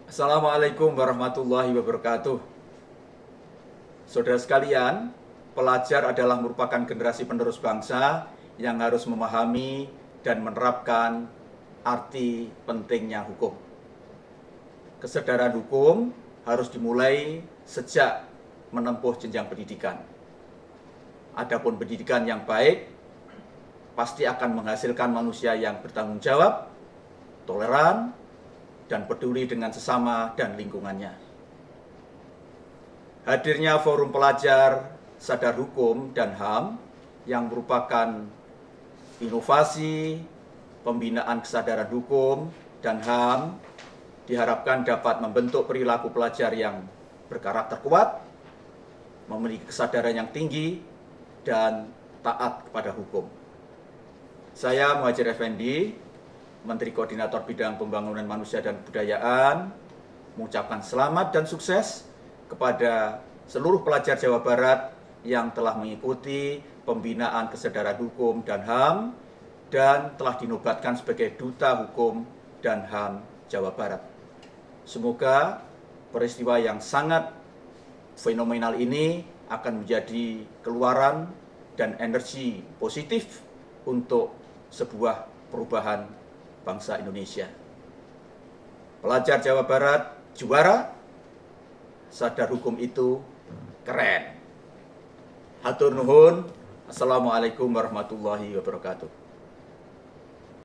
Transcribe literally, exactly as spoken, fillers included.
Assalamualaikum warahmatullahi wabarakatuh. Saudara sekalian, pelajar adalah merupakan generasi penerus bangsa yang harus memahami dan menerapkan arti pentingnya hukum. Kesadaran hukum harus dimulai sejak menempuh jenjang pendidikan. Adapun pendidikan yang baik pasti akan menghasilkan manusia yang bertanggung jawab, toleran, dan peduli dengan sesama dan lingkungannya. Hadirnya Forum Pelajar Sadar Hukum dan H A M yang merupakan inovasi pembinaan kesadaran hukum dan H A M diharapkan dapat membentuk perilaku pelajar yang berkarakter kuat, memiliki kesadaran yang tinggi, dan taat kepada hukum. Saya Muhajir Effendi, Menteri Koordinator Bidang Pembangunan Manusia dan Kebudayaan, mengucapkan selamat dan sukses kepada seluruh pelajar Jawa Barat yang telah mengikuti pembinaan kesadaran hukum dan H A M dan telah dinobatkan sebagai Duta Hukum dan H A M Jawa Barat. Semoga peristiwa yang sangat fenomenal ini akan menjadi keluaran dan energi positif untuk sebuah perubahan bangsa Indonesia. Pelajar Jawa Barat juara, sadar hukum itu keren. Hatur nuhun. Assalamualaikum warahmatullahi wabarakatuh.